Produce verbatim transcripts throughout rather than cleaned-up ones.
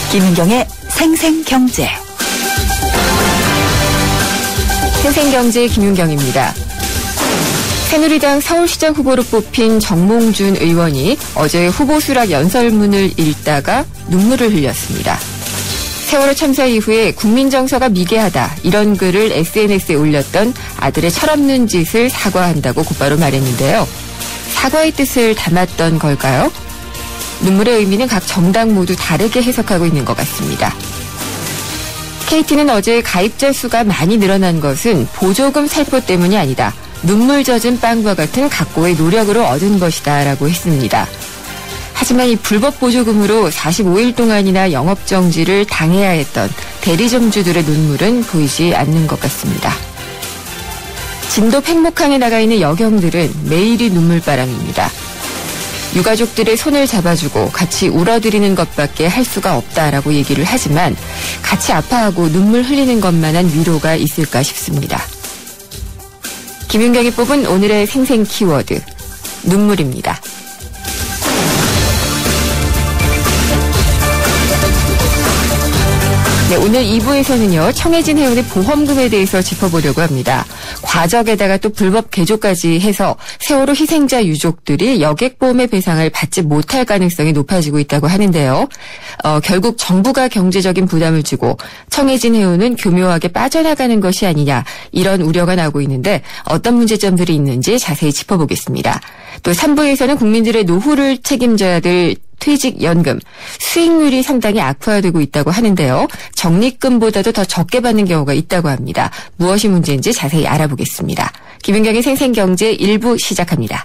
김은경의 생생경제. 생생경제 김윤경입니다. 새누리당 서울시장 후보로 뽑힌 정몽준 의원이 어제 후보 수락 연설문을 읽다가 눈물을 흘렸습니다. 세월호 참사 이후에 국민 정서가 미개하다 이런 글을 에스엔에스에 올렸던 아들의 철없는 짓을 사과한다고 곧바로 말했는데요. 사과의 뜻을 담았던 걸까요? 눈물의 의미는 각 정당 모두 다르게 해석하고 있는 것 같습니다. 케이티는 어제 가입자 수가 많이 늘어난 것은 보조금 살포 때문이 아니다. 눈물 젖은 빵과 같은 각고의 노력으로 얻은 것이다 라고 했습니다. 하지만 이 불법 보조금으로 사십오 일 동안이나 영업정지를 당해야 했던 대리점주들의 눈물은 보이지 않는 것 같습니다. 진도 팽목항에 나가 있는 여경들은 매일이 눈물바람입니다. 유가족들의 손을 잡아주고 같이 울어드리는 것밖에 할 수가 없다라고 얘기를 하지만 같이 아파하고 눈물 흘리는 것만한 위로가 있을까 싶습니다. 김윤경이 뽑은 오늘의 생생 키워드, 눈물입니다. 네, 오늘 이 부에서는요, 청해진 해운의 보험금에 대해서 짚어보려고 합니다. 과적에다가 또 불법 개조까지 해서 세월호 희생자 유족들이 여객보험의 배상을 받지 못할 가능성이 높아지고 있다고 하는데요. 어, 결국 정부가 경제적인 부담을 주고 청해진 해운은 교묘하게 빠져나가는 것이 아니냐, 이런 우려가 나오고 있는데 어떤 문제점들이 있는지 자세히 짚어보겠습니다. 또 삼 부에서는 국민들의 노후를 책임져야 될 퇴직연금, 수익률이 상당히 악화되고 있다고 하는데요. 적립금보다도 더 적게 받는 경우가 있다고 합니다. 무엇이 문제인지 자세히 알아보겠습니다. 김윤경의 생생경제 일 부 시작합니다.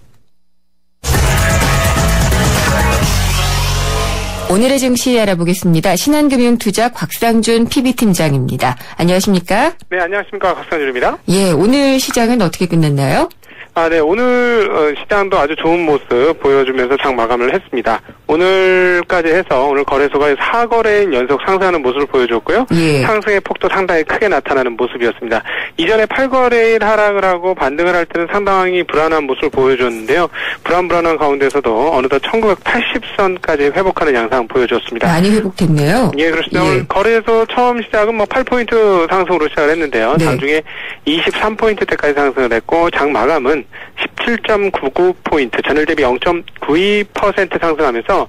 오늘의 증시 알아보겠습니다. 신한금융투자 곽상준 피비팀장입니다. 안녕하십니까? 네, 안녕하십니까. 곽상준입니다. 예, 오늘 시장은 어떻게 끝났나요? 아, 네. 오늘 시장도 아주 좋은 모습 보여주면서 장 마감을 했습니다. 오늘까지 해서 오늘 거래소가 사 거래일 연속 상승하는 모습을 보여줬고요. 예. 상승의 폭도 상당히 크게 나타나는 모습이었습니다. 이전에 팔 거래일 하락을 하고 반등을 할 때는 상당히 불안한 모습을 보여줬는데요. 불안불안한 가운데서도 어느덧 천구백팔십 선까지 회복하는 양상 보여줬습니다. 많이 회복됐네요. 예, 그렇습니다. 예. 오늘 거래소 처음 시작은 뭐 팔 포인트 상승으로 시작을 했는데요. 네. 장중에 이십삼 포인트대까지 상승을 했고 장 마감은 십칠 점 구구 포인트, 전일 대비 영 점 구이 퍼센트 상승하면서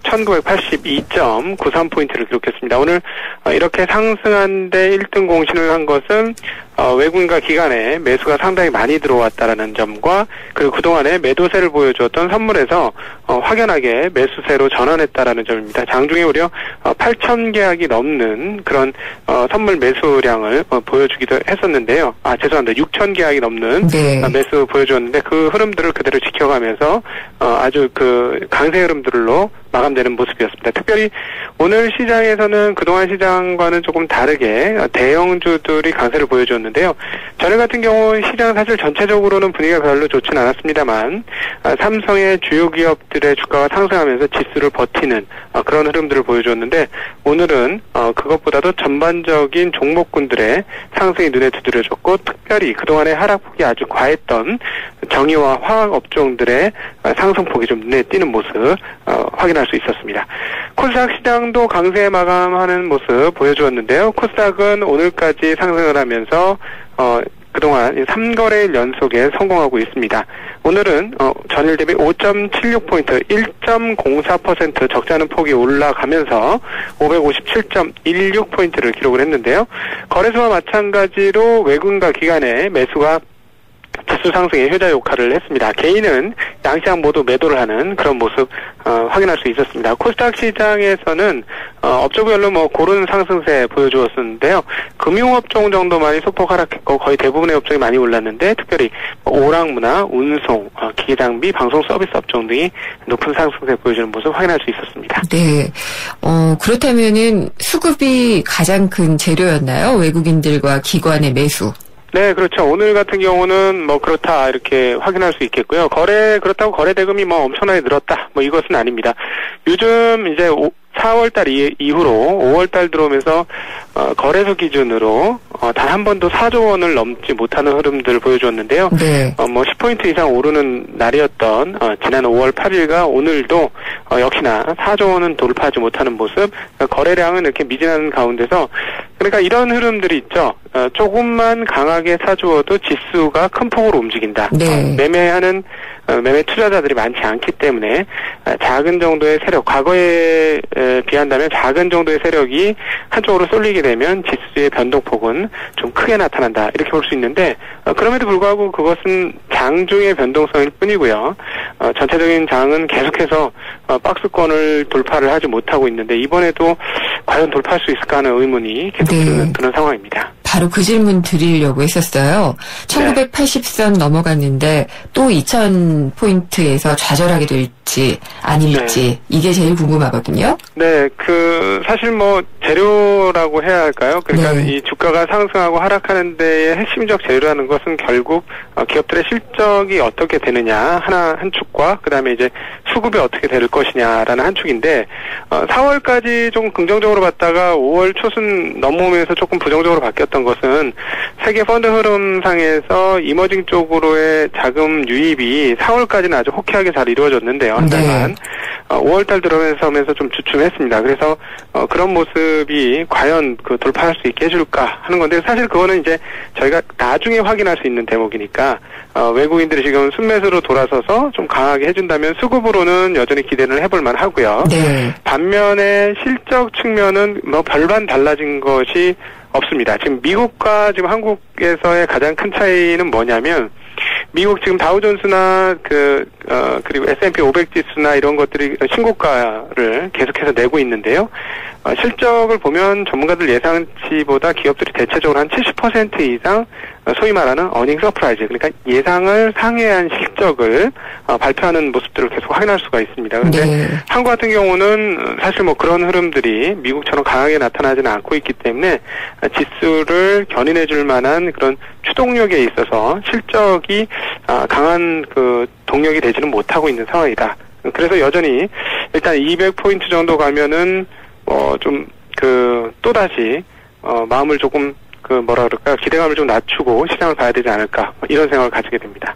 천구백팔십이 점 구삼 포인트를 기록했습니다. 오늘 이렇게 상승한 데 일 등 공신을 한 것은 외국인과 기관의 매수가 상당히 많이 들어왔다라는 점과 그리고 그동안에 매도세를 보여주었던 선물에서 확연하게 매수세로 전환했다라는 점입니다. 장중에 무려 팔천 계약이 넘는 그런 선물 매수량을 보여주기도 했었는데요. 아, 죄송합니다. 육천 계약이 넘는 네. 매수 보여주었는데 그 흐름들을 그대로 지켜가면서 아주 그 강세 흐름들로 마감되는 모습이었습니다. 특별히 오늘 시장에서는 그동안 시장과는 조금 다르게 대형주들이 강세를 보여줬는데요. 전일 같은 경우 시장 사실 전체적으로는 분위기가 별로 좋지는 않았습니다만 삼성의 주요 기업들의 주가가 상승하면서 지수를 버티는 그런 흐름들을 보여줬는데 오늘은 그것보다도 전반적인 종목군들의 상승이 눈에 두드려졌고 특별히 그동안의 하락폭이 아주 과했던 정유와 화학 업종들의 상승폭이 좀 눈에 띄는 모습 확인할 수 있었습니다. 코스닥 시장도 강세 마감하는 모습 보여주었는데요. 코스닥은 오늘까지 상승을 하면서 어, 그동안 삼 거래일 연속에 성공하고 있습니다. 오늘은 어, 전일 대비 오 점 칠육 포인트, 일 점 공사 퍼센트 적자는 폭이 올라가면서 오백오십칠 점 일육 포인트를 기록을 했는데요. 거래소와 마찬가지로 외국인과 기관의 매수가 지수 상승의 효자 역할을 했습니다. 개인은 양시장 모두 매도를 하는 그런 모습 어, 확인할 수 있었습니다. 코스닥 시장에서는 어, 업종별로 뭐 고른 상승세 보여주었었는데요. 금융업종 정도만이 소폭 하락했고 거의 대부분의 업종이 많이 올랐는데 특별히 오락문화, 운송, 어, 기계장비, 방송 서비스 업종 등이 높은 상승세 보여주는 모습 확인할 수 있었습니다. 네, 어, 그렇다면은 수급이 가장 큰 재료였나요? 외국인들과 기관의 매수. 네, 그렇죠. 오늘 같은 경우는 뭐 그렇다 이렇게 확인할 수 있겠고요. 거래 그렇다고 거래 대금이 뭐 엄청나게 늘었다 뭐 이것은 아닙니다. 요즘 이제 사월 달 이후로 오월 달 들어오면서 어, 거래소 기준으로 어, 단 한 번도 사조 원을 넘지 못하는 흐름들을 보여줬는데요. 네. 어, 뭐 십 포인트 이상 오르는 날이었던 어, 지난 오월 팔일과 오늘도 어, 역시나 사조 원은 돌파하지 못하는 모습. 그러니까 거래량은 이렇게 미진한 가운데서 그러니까 이런 흐름들이 있죠. 어, 조금만 강하게 사주어도 지수가 큰 폭으로 움직인다. 네. 어, 매매하는 어, 매매 투자자들이 많지 않기 때문에 어, 작은 정도의 세력, 과거에 에, 비한다면 작은 정도의 세력이 한쪽으로 쏠리게 되면 지수의 변동폭은 좀 크게 나타난다. 이렇게 볼 수 있는데 어, 그럼에도 불구하고 그것은 장중의 변동성일 뿐이고요. 어, 전체적인 장은 계속해서 어, 박스권을 돌파를 하지 못하고 있는데 이번에도 과연 돌파할 수 있을까 하는 의문이 계속 네. 드는, 드는 상황입니다. 바로 그 질문 드리려고 했었어요. 천구백팔십 선 넘어갔는데 또 이천 포인트에서 좌절하게 될지 아닐지 네. 이게 제일 궁금하거든요. 네, 그 사실 뭐 재료라고 해야 할까요? 그러니까 네. 이 주가가 상승하고 하락하는 데의 핵심적 재료라는 것은 결국 어, 기업들의 실적이 어떻게 되느냐 하나 한 축과 그다음에 이제 수급이 어떻게 될 것이냐라는 한 축인데 어, 사월까지 좀 긍정적으로 봤다가 오월 초순 넘어오면서 조금 부정적으로 바뀌었던 것은 세계 펀드 흐름상에서 이머징 쪽으로의 자금 유입이 사월까지는 아주 호쾌하게 잘 이루어졌는데요. 한 달만. 네. 어, 오월 달 들어오면서 좀 주춤했습니다. 그래서 어, 그런 모습이 과연 그 돌파할 수 있게 해줄까 하는 건데 사실 그거는 이제 저희가 나중에 확인할 수 있는 대목이니까 어, 외국인들이 지금 순매수로 돌아서서 좀 강하게 해준다면 수급으로는 여전히 기대를 해볼 만하고요. 네. 반면에 실적 측면은 뭐 별반 달라진 것이 없습니다. 지금 미국과 지금 한국에서의 가장 큰 차이는 뭐냐면 미국 지금 다우존스나 그, 어, 그리고 에스 앤 피 오백 지수나 이런 것들이 신고가를 계속해서 내고 있는데요. 어, 실적을 보면 전문가들 예상치보다 기업들이 대체적으로 한 칠십 퍼센트 이상 어, 소위 말하는 어닝 서프라이즈, 그러니까 예상을 상회한 실적을 어, 발표하는 모습들을 계속 확인할 수가 있습니다. 그런데 네. 한국 같은 경우는 사실 뭐 그런 흐름들이 미국처럼 강하게 나타나지는 않고 있기 때문에 지수를 견인해 줄 만한 그런 추동력에 있어서 실적이 아, 강한 그 동력이 되지는 못하고 있는 상황이다. 그래서 여전히 일단 이백 포인트 정도 가면은 어 좀 그 또다시 어 마음을 조금 그 뭐라 그럴까 기대감을 좀 낮추고 시장을 봐야 되지 않을까 이런 생각을 가지게 됩니다.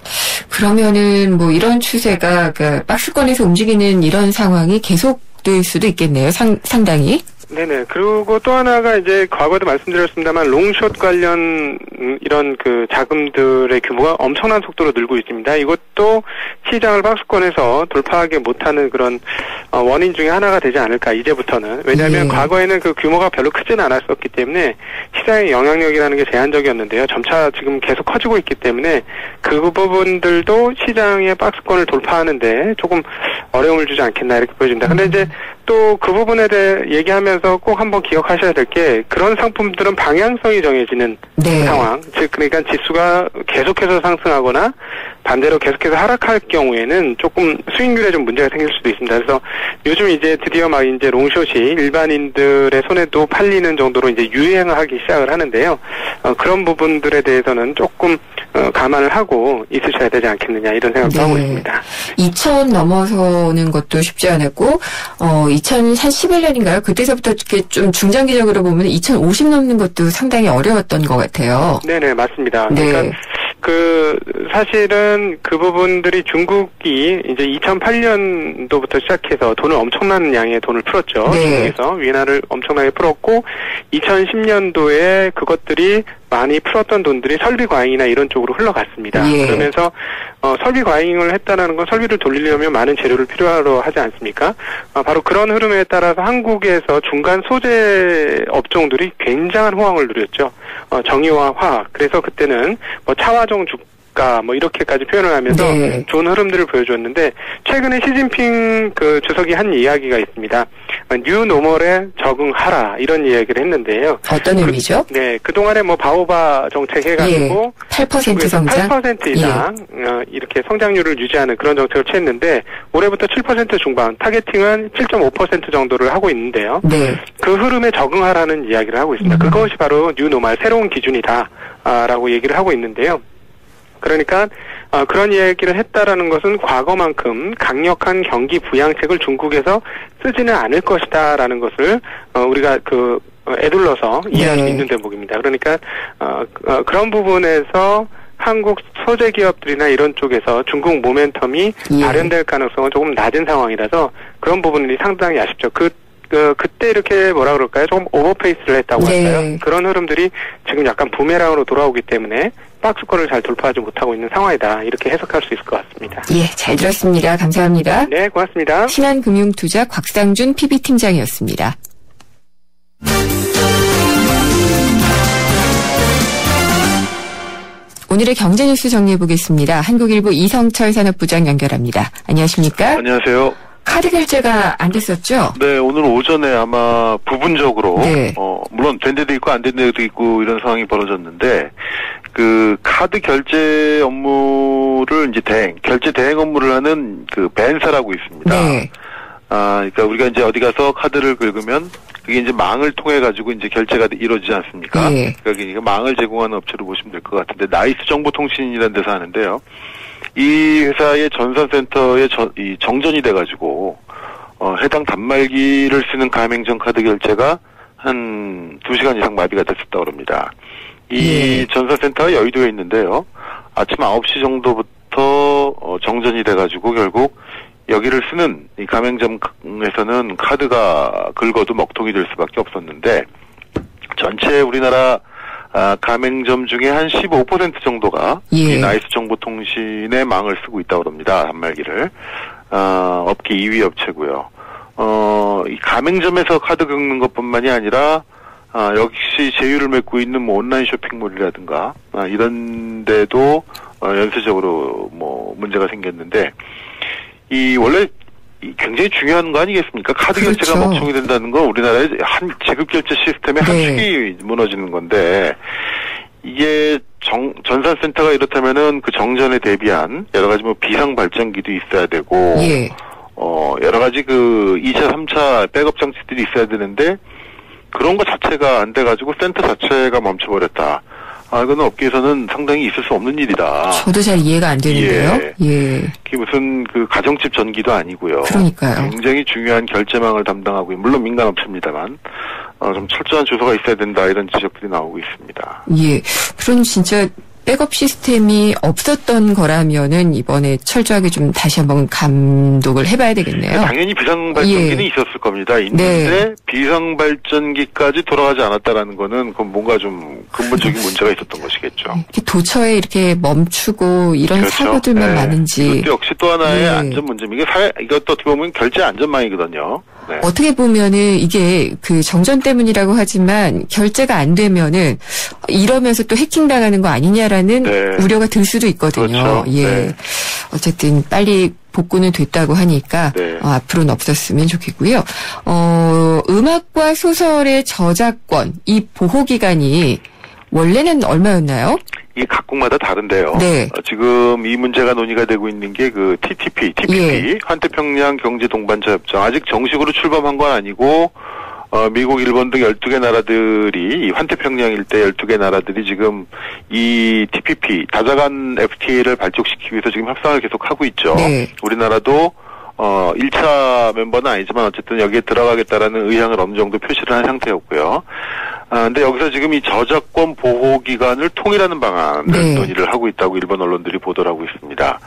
그러면은 뭐 이런 추세가 그 박스권에서 움직이는 이런 상황이 계속될 수도 있겠네요. 상, 상당히. 네네. 그리고 또 하나가 이제 과거에도 말씀드렸습니다만 롱숏 관련 이런 그 자금들의 규모가 엄청난 속도로 늘고 있습니다. 이것도 시장을 박스권에서 돌파하게 못하는 그런 어, 원인 중에 하나가 되지 않을까 이제부터는. 왜냐하면 예. 과거에는 그 규모가 별로 크지는 않았었기 때문에 시장의 영향력이라는 게 제한적이었는데요. 점차 지금 계속 커지고 있기 때문에 그 부분들도 시장의 박스권을 돌파하는데 조금 어려움을 주지 않겠나 이렇게 보여집니다. 근데 이제 또 그 부분에 대해 얘기하면서 꼭 한번 기억하셔야 될 게 그런 상품들은 방향성이 정해지는 네. 상황. 즉 그러니까 지수가 계속해서 상승하거나 반대로 계속해서 하락할 경우에는 조금 수익률에 좀 문제가 생길 수도 있습니다. 그래서 요즘 이제 드디어 막 이제 롱숏이 일반인들의 손에도 팔리는 정도로 이제 유행을 하기 시작을 하는데요. 어, 그런 부분들에 대해서는 조금 어, 감안을 하고 있으셔야 되지 않겠느냐 이런 생각도 네. 하고 있습니다. 이천 넘어서는 것도 쉽지 않았고, 어, 이천십일 년인가요? 그때서부터 이렇게 좀 중장기적으로 보면 이천오십 넘는 것도 상당히 어려웠던 것 같아요. 네네, 맞습니다. 네. 그러니까 그 사실은 그 부분들이 중국이 이제 이천팔 년도부터 시작해서 돈을 엄청난 양의 돈을 풀었죠. 네. 중국에서 위안화를 엄청나게 풀었고 이천십 년도에 그것들이 많이 풀었던 돈들이 설비 과잉이나 이런 쪽으로 흘러갔습니다. 예. 그러면서 어, 설비 과잉을 했다는 건 설비를 돌리려면 많은 재료를 필요로 하지 않습니까? 어, 바로 그런 흐름에 따라서 한국에서 중간 소재 업종들이 굉장한 호황을 누렸죠. 어, 정유와 화학. 그래서 그때는 뭐 차화종 주 국가 뭐 이렇게까지 표현을 하면서 네. 좋은 흐름들을 보여줬는데 최근에 시진핑 그 주석이 한 이야기가 있습니다. 뉴 노멀에 적응하라 이런 이야기를 했는데요. 어떤 의미죠? 그, 네, 그 동안에 뭐 바오바 정책 해가지고 예. 팔 퍼센트 성장, 팔 퍼센트 이상 예. 어, 이렇게 성장률을 유지하는 그런 정책을 취했는데 올해부터 칠 퍼센트 중반, 타겟팅은 칠 점 오 퍼센트 정도를 하고 있는데요. 네. 그 흐름에 적응하라는 이야기를 하고 있습니다. 음. 그것이 바로 뉴 노멀 새로운 기준이다라고 얘기를 하고 있는데요. 그러니까 어, 그런 이야기를 했다라는 것은 과거만큼 강력한 경기 부양책을 중국에서 쓰지는 않을 것이다라는 것을 어, 우리가 그 어, 애둘러서 네. 이해할 수 있는 대목입니다. 그러니까 어, 어, 그런 부분에서 한국 소재 기업들이나 이런 쪽에서 중국 모멘텀이 예. 발현될 가능성은 조금 낮은 상황이라서 그런 부분이 상당히 아쉽죠. 그 그, 그때 이렇게 뭐라 그럴까요? 조금 오버페이스를 했다고 네. 할까요? 그런 흐름들이 지금 약간 부메랑으로 돌아오기 때문에 박스권을 잘 돌파하지 못하고 있는 상황이다. 이렇게 해석할 수 있을 것 같습니다. 예, 잘 들었습니다. 감사합니다. 네, 고맙습니다. 신한금융투자 곽상준 피비팀장이었습니다. 오늘의 경제뉴스 정리해보겠습니다. 한국일보 이성철 산업부장 연결합니다. 안녕하십니까? 안녕하세요. 카드 결제가 안 됐었죠? 네, 오늘 오전에 아마 부분적으로 네. 어 물론 된 데도 있고 안 된 데도 있고 이런 상황이 벌어졌는데 그 카드 결제 업무를 이제 대행 결제 대행 업무를 하는 그 벤사라고 있습니다. 네. 아, 그러니까 우리가 이제 어디 가서 카드를 긁으면 그게 이제 망을 통해 가지고 이제 결제가 이루어지지 않습니까? 네. 그러니까 망을 제공하는 업체로 보시면 될 것 같은데 나이스 정보통신이라는 데서 하는데요. 이 회사의 전산센터에 저, 이 정전이 돼가지고 어, 해당 단말기를 쓰는 가맹점 카드 결제가 한 두 시간 이상 마비가 됐었다고 합니다. 이 예. 전산센터가 여의도에 있는데요. 아침 아홉 시 정도부터 어, 정전이 돼가지고 결국 여기를 쓰는 이 가맹점에서는 카드가 긁어도 먹통이 될 수밖에 없었는데 전체 우리나라 아, 가맹점 중에 한 십오 퍼센트 정도가 예. 이 나이스 정보통신의 망을 쓰고 있다고 합니다. 단말기를. 어, 업계 이 위 업체고요. 어, 이 가맹점에서 카드 긁는 것뿐만이 아니라 아, 역시 제휴를 맺고 있는 뭐 온라인 쇼핑몰이라든가 아, 이런 데도 어, 연쇄적으로 뭐 문제가 생겼는데 이 원래 굉장히 중요한 거 아니겠습니까? 카드 그렇죠. 결제가 먹통이 된다는 건 우리나라의 한 지급 결제 시스템의 한 축이 네. 무너지는 건데 이게 정, 전산센터가 이렇다면은 그 정전에 대비한 여러 가지 뭐 비상 발전기도 있어야 되고 예. 어 여러 가지 그 이 차, 삼 차 백업 장치들이 있어야 되는데 그런 거 자체가 안 돼가지고 센터 자체가 멈춰버렸다. 아, 이거는 업계에서는 상당히 있을 수 없는 일이다. 저도 잘 이해가 안 되는데요. 예. 예. 그게 무슨 그 가정집 전기도 아니고요. 그러니까요. 굉장히 중요한 결제망을 담당하고, 물론 민간 업체입니다만, 어, 좀 철저한 주소가 있어야 된다, 이런 지적들이 나오고 있습니다. 예. 그럼 진짜 백업 시스템이 없었던 거라면은 이번에 철저하게 좀 다시 한번 감독을 해봐야 되겠네요. 당연히 비상발전기는 예. 있었을 겁니다. 있는데 네. 비상발전기까지 돌아가지 않았다라는 거는 그건 뭔가 좀 근본적인 문제가 있었던 것이겠죠. 도처에 이렇게 멈추고 이런 그렇죠. 사고들만 네. 많은지. 이것도 역시 또 하나의 네. 안전 문제입니다. 이게 사회, 이것도 어떻게 보면 결제 안전망이거든요. 네. 어떻게 보면은 이게 그 정전 때문이라고 하지만 결제가 안 되면은 이러면서 또 해킹 당하는 거 아니냐라는 네. 우려가 들 수도 있거든요. 그렇죠. 예. 네. 어쨌든 빨리 복구는 됐다고 하니까 네. 어, 앞으로는 없었으면 좋겠고요. 어, 음악과 소설의 저작권 이 보호 기간이 원래는 얼마였나요? 이게 각국마다 다른데요. 네. 어, 지금 이 문제가 논의가 되고 있는 게 그 티티피, 티피피, 예. 환태평양 경제동반자 협정. 아직 정식으로 출범한 건 아니고 어, 미국, 일본 등 열두 개 나라들이 이 환태평양 일대 열두 개 나라들이 지금 이 티피피, 다자간 에프티에이를 발족시키기 위해서 지금 협상을 계속 하고 있죠. 네. 우리나라도 어, 일 차 멤버는 아니지만 어쨌든 여기에 들어가겠다라는 의향을 어느 정도 표시를 한 상태였고요. 아, 근데 여기서 지금 이 저작권 보호 기간을 통일하는 방안을 네. 논의를 하고 있다고 일본 언론들이 보도를 하고 있습니다.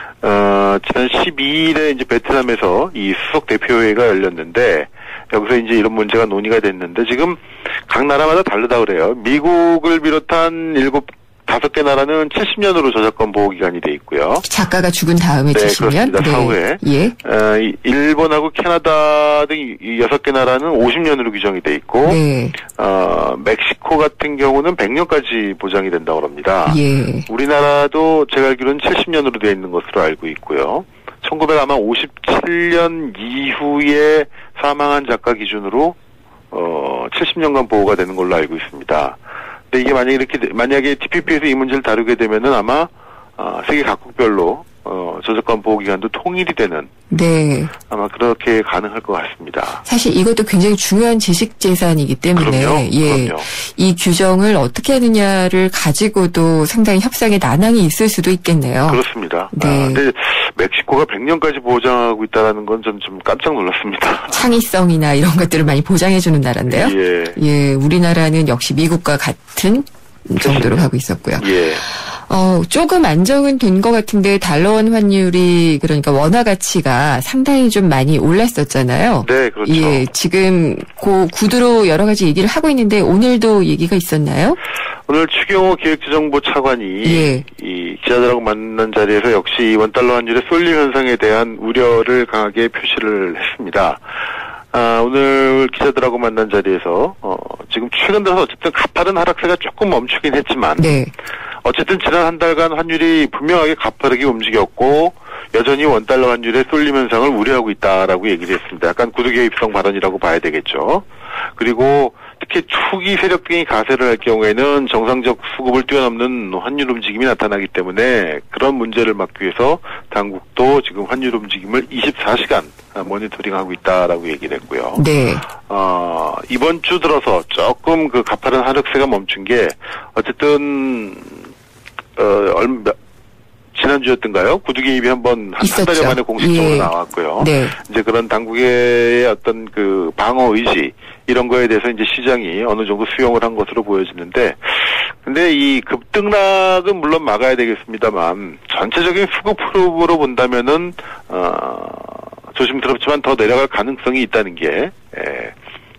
어, 지난 십이 일에 이제 베트남에서 이 수석 대표회의가 열렸는데 여기서 이제 이런 문제가 논의가 됐는데 지금 각 나라마다 다르다 그래요. 미국을 비롯한 일곱 다섯 개 나라는 칠십 년으로 저작권 보호 기간이 돼 있고요. 작가가 죽은 다음에 네, 칠십 년? 그렇습니다. 사후에. 예. 어, 일본하고 캐나다 등 이 여섯 개 나라는 오십 년으로 규정이 돼 있고, 네. 어, 멕시코 같은 경우는 백 년까지 보장이 된다고 합니다. 예. 우리나라도 제가 알기로는 칠십 년으로 되어 있는 것으로 알고 있고요. 천구백오십칠 년 이후에 사망한 작가 기준으로 어, 칠십 년간 보호가 되는 걸로 알고 있습니다. 근데 이게 만약에 이렇게, 만약에 티피피에서 이 문제를 다루게 되면은 아마, 어, 세계 각국별로, 어, 저작권 보호 기간도 통일이 되는. 네. 아마 그렇게 가능할 것 같습니다. 사실 이것도 굉장히 중요한 지식 재산이기 때문에. 그럼요. 예. 그럼요. 이 규정을 어떻게 하느냐를 가지고도 상당히 협상에 난항이 있을 수도 있겠네요. 그렇습니다. 네. 아, 근데 멕시코가 백 년까지 보장하고 있다는 건 전 좀 깜짝 놀랐습니다. 창의성이나 이런 것들을 많이 보장해주는 나라인데요. 예. 예, 우리나라는 역시 미국과 같은 정도로 하고 있었고요. 예. 어, 조금 안정은 된 것 같은데 달러원 환율이 그러니까 원화 가치가 상당히 좀 많이 올랐었잖아요. 네, 그렇죠. 예, 지금 그 구두로 여러 가지 얘기를 하고 있는데 오늘도 얘기가 있었나요? 오늘 추경호 기획재정부 차관이 예. 이 기자들하고 만난 자리에서 역시 원달러 환율의 쏠림 현상에 대한 우려를 강하게 표시를 했습니다. 아, 오늘 기자들하고 만난 자리에서 어, 지금 최근 들어서 어쨌든 가파른 하락세가 조금 멈추긴 했지만 네. 어쨌든 지난 한 달간 환율이 분명하게 가파르게 움직였고 여전히 원달러 환율의 쏠림 현상을 우려하고 있다라고 얘기를 했습니다. 약간 구두개입성 발언이라고 봐야 되겠죠. 그리고 특히 투기 세력 등이 가세를 할 경우에는 정상적 수급을 뛰어넘는 환율 움직임이 나타나기 때문에 그런 문제를 막기 위해서 당국도 지금 환율 움직임을 이십사 시간 모니터링하고 있다라고 얘기를 했고요. 네. 어, 이번 주 들어서 조금 그 가파른 하락세가 멈춘 게 어쨌든 어, 얼마 지난주였던가요? 구두개입이 한번 한 달여 만에 공식적으로 예. 나왔고요. 네. 이제 그런 당국의 어떤 그 방어 의지 이런 거에 대해서 이제 시장이 어느 정도 수용을 한 것으로 보여지는데, 근데 이 급등락은 물론 막아야 되겠습니다만 전체적인 수급 흐름으로 본다면은 어, 조심스럽지만 더 내려갈 가능성이 있다는 게 에,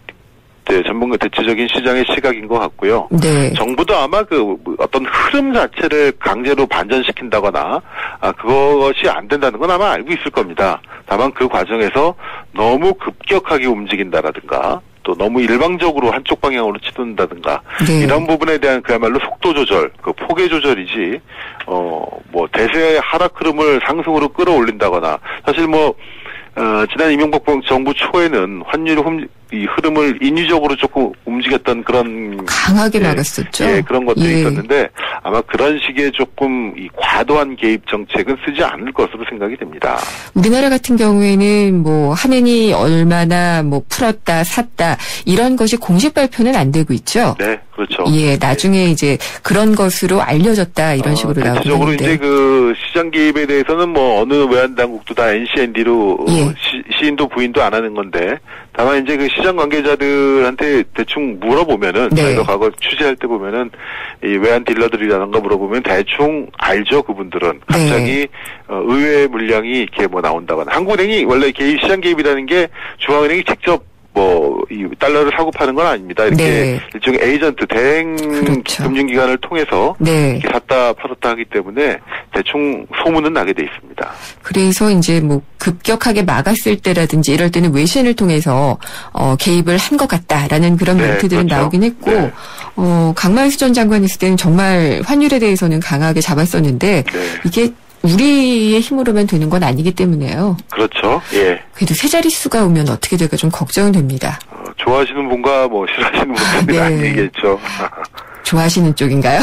네, 전문가 대체적인 시장의 시각인 것 같고요. 네. 정부도 아마 그 어떤 흐름 자체를 강제로 반전시킨다거나 아, 그것이 안 된다는 건 아마 알고 있을 겁니다. 다만 그 과정에서 너무 급격하게 움직인다라든가 또 너무 일방적으로 한쪽 방향으로 치닫는다든가 네. 이런 부분에 대한 그야말로 속도 조절, 그 폭의 조절이지 어 뭐 대세의 하락 흐름을 상승으로 끌어올린다거나 사실 뭐 어, 지난 이명박 정부 초에는 환율 흠, 이 흐름을 인위적으로 조금 움직였던 그런 강하게 예, 막았었죠. 예, 그런 것들이 예. 있었는데 아마 그런 식의 조금 이 과도한 개입 정책은 쓰지 않을 것으로 생각이 됩니다. 우리나라 같은 경우에는 뭐 한은이 얼마나 뭐 풀었다 샀다 이런 것이 공식 발표는 안 되고 있죠. 네, 그렇죠. 예, 나중에 이제 그런 것으로 알려졌다 이런 식으로 어, 나오는데. 대체적으로 이제 그 시장 개입에 대해서는 뭐 어느 외환 당국도 다 엔씨엔디로 예. 어, 시, 시인도 부인도 안 하는 건데 다만 이제 그 시장 관계자들한테 대충 물어보면은 네. 저희가 과거 취재할 때 보면은 이 외환 딜러들이라던가 물어보면 대충 알죠 그분들은 갑자기 네. 어, 의외의 물량이 이렇게 뭐 나온다거나 한국은행이 원래 개입 시장 개입이라는 게 중앙은행이 직접 뭐 이 달러를 사고 파는 건 아닙니다. 이렇게 네. 일종의 에이전트 대행 그렇죠. 금융기관을 통해서 네. 이렇게 샀다 팔았다 하기 때문에 대충 소문은 나게 돼 있습니다. 그래서 이제 뭐 급격하게 막았을 때라든지 이럴 때는 외신을 통해서 어, 개입을 한 것 같다라는 그런 네, 멘트들은 그렇죠. 나오긴 했고 네. 어, 강만수 전 장관 있을 때는 정말 환율에 대해서는 강하게 잡았었는데 네. 이게 우리의 힘으로만 되는 건 아니기 때문에요. 그렇죠. 예. 그래도 세 자릿수가 오면 어떻게 될까 좀 걱정됩니다. 어, 좋아하시는 분과 뭐 싫어하시는 분들이 네. 아니겠죠. 좋아하시는 쪽인가요?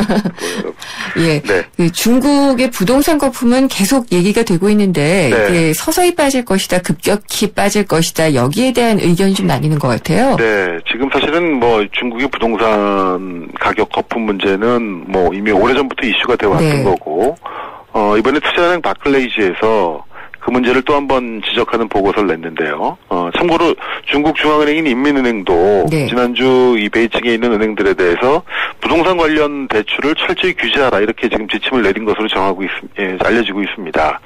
예. 네. 그 중국의 부동산 거품은 계속 얘기가 되고 있는데 네. 이게 서서히 빠질 것이다, 급격히 빠질 것이다. 여기에 대한 의견이 좀 나뉘는 것 같아요. 네, 지금 사실은 뭐 중국의 부동산 가격 거품 문제는 뭐 이미 오래전부터 이슈가 되어 왔던 네. 거고, 어, 이번에 투자은행 바클레이지에서 그 문제를 또 한 번 지적하는 보고서를 냈는데요. 어, 참고로 중국 중앙은행인 인민은행도 네. 지난주 이 베이징에 있는 은행들에 대해서 부동산 관련 대출을 철저히 규제하라 이렇게 지금 지침을 내린 것으로 정하고 있, 예, 알려지고 있습니다.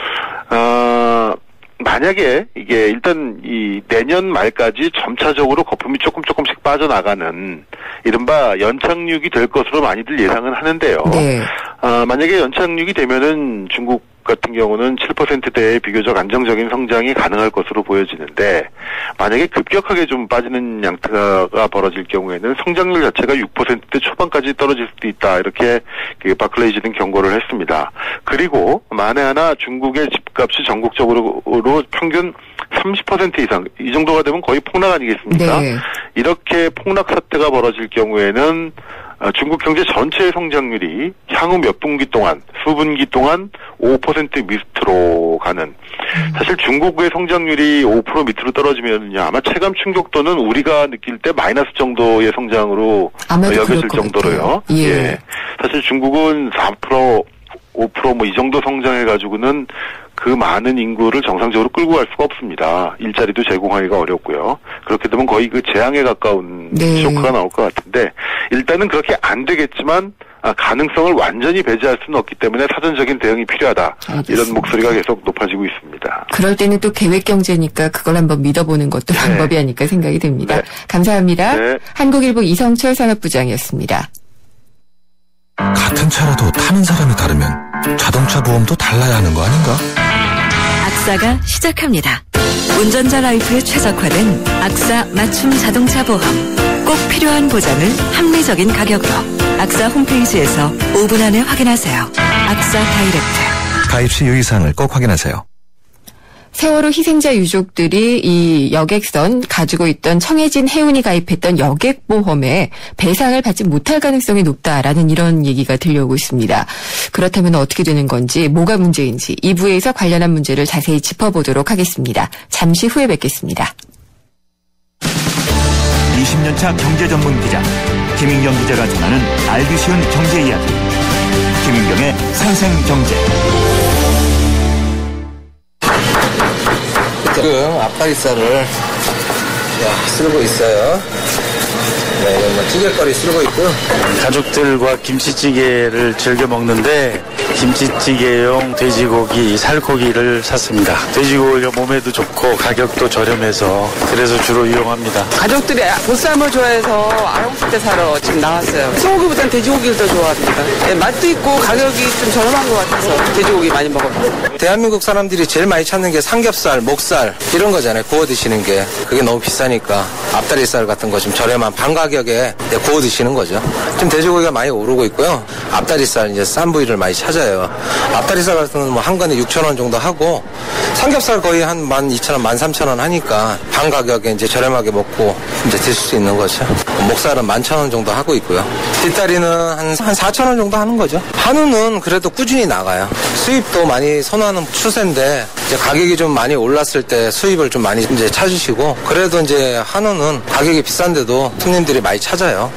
어, 만약에 이게 일단 이 내년 말까지 점차적으로 거품이 조금 조금씩 빠져나가는 이른바 연착륙이 될 것으로 많이들 예상은 하는데요. 네. 아, 만약에 연착륙이 되면은 중국 같은 경우는 칠 퍼센트대의 비교적 안정적인 성장이 가능할 것으로 보여지는데 만약에 급격하게 좀 빠지는 양태가 벌어질 경우에는 성장률 자체가 육 퍼센트대 초반까지 떨어질 수도 있다. 이렇게 그 바클레이지는 경고를 했습니다. 그리고 만에 하나 중국의 집값이 전국적으로 평균 삼십 퍼센트 이상 이 정도가 되면 거의 폭락 아니겠습니까? 네. 이렇게 폭락 사태가 벌어질 경우에는 중국 경제 전체의 성장률이 향후 몇 분기 동안, 수분기 동안 오 퍼센트 밑으로 가는. 음. 사실 중국의 성장률이 오 퍼센트 밑으로 떨어지면요, 아마 체감 충격도는 우리가 느낄 때 마이너스 정도의 성장으로 여겨질 정도로요. 예. 예. 사실 중국은 사 퍼센트, 오 퍼센트 뭐 이 정도 성장해가지고는 그 많은 인구를 정상적으로 끌고 갈 수가 없습니다. 일자리도 제공하기가 어렵고요. 그렇게 되면 거의 그 재앙에 가까운 네. 쇼크가 나올 것 같은데 일단은 그렇게 안 되겠지만 아, 가능성을 완전히 배제할 수는 없기 때문에 사전적인 대응이 필요하다. 알겠습니다. 이런 목소리가 계속 높아지고 있습니다. 그럴 때는 또 계획경제니까 그걸 한번 믿어보는 것도 네. 방법이 아닐까 생각이 됩니다. 네. 감사합니다. 네. 한국일보 이성철 산업부장이었습니다. 같은 차라도 타는 사람이 다르면 자동차 보험도 달라야 하는 거 아닌가? 악사가 시작합니다. 운전자 라이프에 최적화된 악사 맞춤 자동차 보험. 꼭 필요한 보장을 합리적인 가격으로. 악사 홈페이지에서 오 분 안에 확인하세요. 악사 다이렉트. 가입 시 유의사항을 꼭 확인하세요. 세월호 희생자 유족들이 이 여객선 가지고 있던 청해진 해운이 가입했던 여객보험에 배상을 받지 못할 가능성이 높다라는 이런 얘기가 들려오고 있습니다. 그렇다면 어떻게 되는 건지, 뭐가 문제인지 이 부에서 관련한 문제를 자세히 짚어보도록 하겠습니다. 잠시 후에 뵙겠습니다. 이십 년 차 경제 전문 기자 김인경 기자가 전하는 알기 쉬운 경제 이야기. 김인경의 생생경제. 지금 앞다리살을 쓸고 있어요. 네, 이건 뭐 찌개거리 쓸고 있고요. 가족들과 김치찌개를 즐겨 먹는데 김치찌개용 돼지고기, 살코기를 샀습니다. 돼지고기가 몸에도 좋고 가격도 저렴해서 그래서 주로 이용합니다. 가족들이 보쌈을 좋아해서 아롱스테 사러 지금 나왔어요. 소고기보다는 돼지고기를 더 좋아합니다. 네, 맛도 있고 가격이 좀 저렴한 것 같아서 돼지고기 많이 먹어요. 대한민국 사람들이 제일 많이 찾는 게 삼겹살, 목살 이런 거잖아요. 구워 드시는 게. 그게 너무 비싸니까 앞다리살 같은 거 좀 저렴한 반 가격에 구워 드시는 거죠. 지금 돼지고기가 많이 오르고 있고요. 앞다리살 이제 싼 부위를 많이 찾아요. 앞다리살 같은 건 뭐 한 건에 육천 원 정도 하고 삼겹살 거의 한 만 이천 원, 만 삼천 원 하니까 반 가격에 이제 저렴하게 먹고 이제 드실 수 있는 거죠. 목살은 만 천 원 정도 하고 있고요. 뒷다리는 한, 한 사천 원 정도 하는 거죠. 한우는 그래도 꾸준히 나가요. 수입도 많이 선호하는 추세인데 이제 가격이 좀 많이 올랐을 때 수입을 좀 많이 이제 찾으시고 그래도 이제 한우는 가격이 비싼데도 손님들이 많이 찾아요.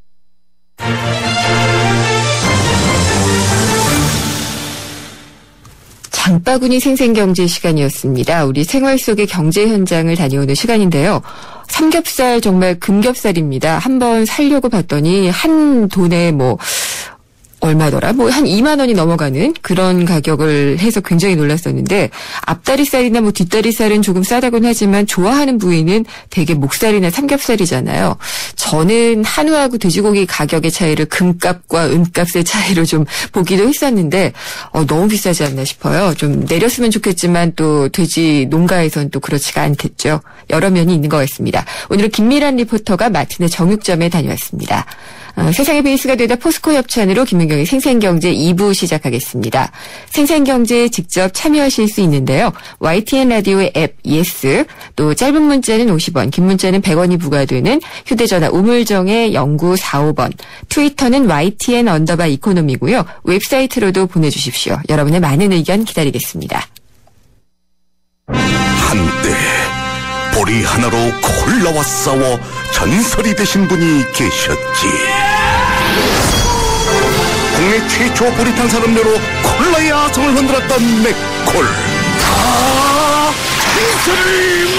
장바구니 생생경제 시간이었습니다. 우리 생활 속의 경제 현장을 다녀오는 시간인데요. 삼겹살 정말 금겹살입니다. 한번 사려고 봤더니 한 돈에 뭐 얼마더라? 뭐 한 이만 원이 넘어가는 그런 가격을 해서 굉장히 놀랐었는데 앞다리살이나 뭐 뒷다리살은 조금 싸다곤 하지만 좋아하는 부위는 되게 목살이나 삼겹살이잖아요. 저는 한우하고 돼지고기 가격의 차이를 금값과 은값의 차이로 좀 보기도 했었는데 어, 너무 비싸지 않나 싶어요. 좀 내렸으면 좋겠지만 또 돼지 농가에선 또 그렇지가 않겠죠. 여러 면이 있는 것 같습니다. 오늘은 김미란 리포터가 마트네 정육점에 다녀왔습니다. 어, 세상의 베이스가 되다 포스코 협찬으로 김은경의 생생경제 이 부 시작하겠습니다. 생생경제에 직접 참여하실 수 있는데요. 와이티엔 라디오의 앱 예스, 또 짧은 문자는 오십 원, 긴 문자는 백 원이 부과되는 휴대전화 우물정의 영구사오 번, 트위터는 와이티엔 언더바 이코노미고요. 웹사이트로도 보내주십시오. 여러분의 많은 의견 기다리겠습니다. 한때 보리 하나로 콜라와 싸워 전설이 되신 분이 계셨지. 국내 최초 보리탄 산업료로 콜라의 아성을 흔들었던 맥콜. 아, 전설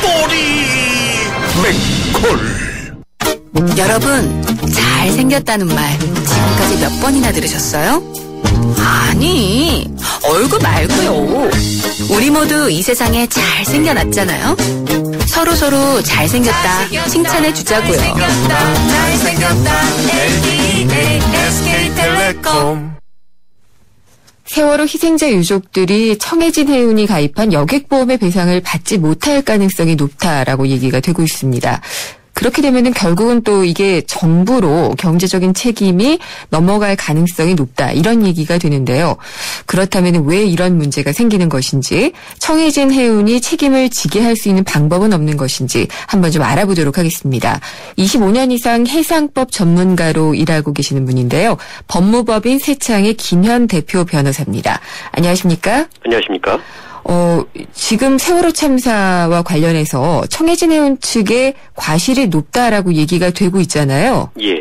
맛보리 맥콜. 여러분, 잘생겼다는 말 지금까지 몇 번이나 들으셨어요? 아니, 얼굴 말고요. 우리 모두 이 세상에 잘생겨났잖아요. 서로서로 잘생겼다 칭찬해 주자고요. 세월호 희생자 유족들이 청해진 해운이 가입한 여객보험의 배상을 받지 못할 가능성이 높다라고 얘기가 되고 있습니다. 그렇게 되면은 결국은 또 이게 정부로 경제적인 책임이 넘어갈 가능성이 높다 이런 얘기가 되는데요. 그렇다면 왜 이런 문제가 생기는 것인지 청해진 해운이 책임을 지게 할 수 있는 방법은 없는 것인지 한번 좀 알아보도록 하겠습니다. 이십오 년 이상 해상법 전문가로 일하고 계시는 분인데요. 법무법인 세창의 김현 대표 변호사입니다. 안녕하십니까? 안녕하십니까? 어, 지금 세월호 참사와 관련해서 청해진 해운 측의 과실이 높다라고 얘기가 되고 있잖아요. 예.